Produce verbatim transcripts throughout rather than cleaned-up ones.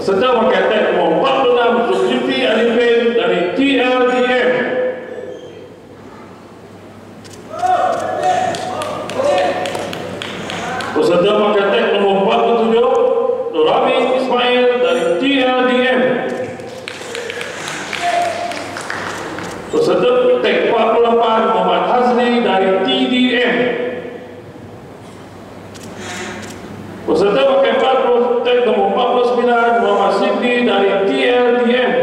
Peserta pakai tag nomor empat puluh enam Zulkifli Arifin dari T L D M. Peserta pakai tag nomor empat puluh tujuh Nurami Ismail dari T L D M. Peserta tag empat puluh lapan Muhammad Hazli dari T D M. Peserta pakai empat puluh tag nomor empat puluh sembilan Muhammad Sidni dari T L D M.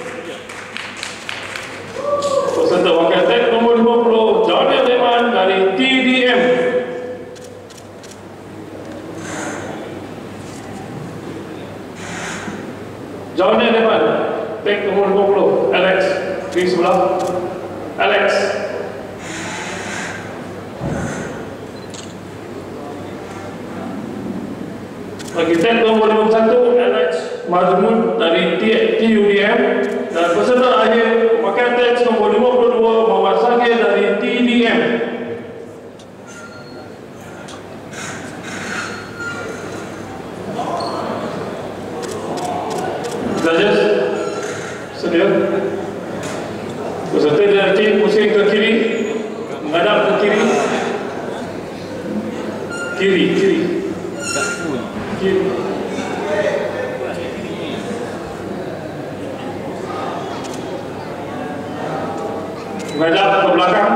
Peserta pakai tag nomor lima puluh Johnny Leman dari T D M. Johnny Leman, tag nomor lima puluh Alex di sebelah. Alex. Bagi tag nomor lima puluh satu Alex Mazmun dari T U D M, dan peserta akhir pakai tag nomor lima puluh dua Muhammad Sagir dari T D M. Judges, sedia. Peserta dari pusing ke kiri, menghadap ke kiri, kiri, kiri. Menghadap ke belakang.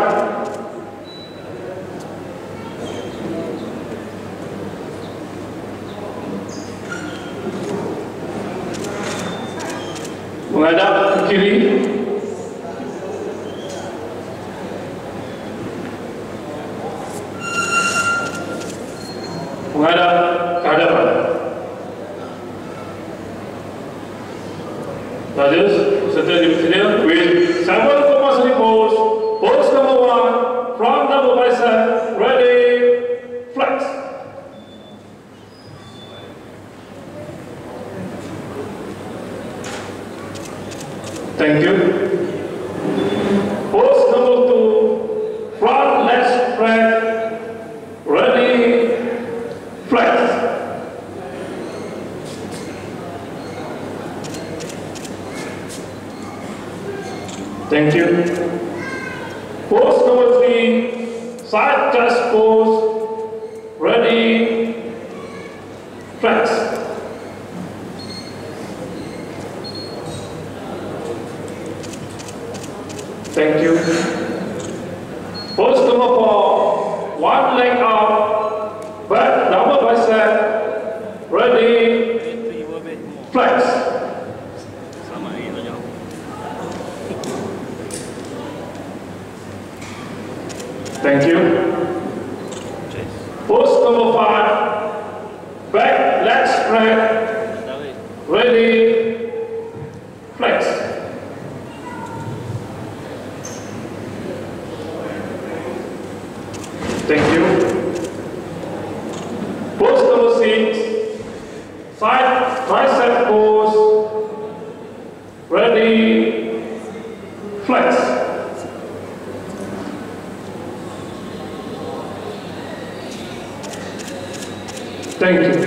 Menghadap ke kiri. Menghadap ke hadapan. Judges, peserta dibersedia with seven compulsory pose. Pose number one, front double bicep, ready, flex. Thank you. Pose number two, front leg spread, ready, flex. Thank you. Pose number three, side chest pose, ready, flex. Thank you. Pose number four, one leg up, back double bicep, ready, flex. Thank you. Pose number five, back leg spread, ready, flex. Thank you. Pose number six, side tricep pose, ready, flex. Thank you.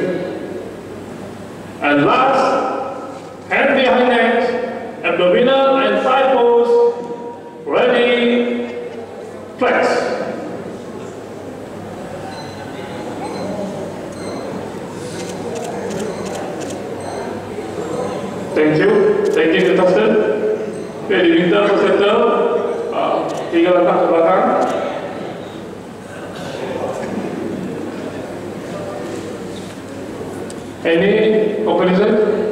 And last, hand behind neck, abdominal and thigh pose, ready, flex. Thank you. Thank you, contestant. Okay, diminta peserta uh, tiga langkah ke belakang. Any comparison?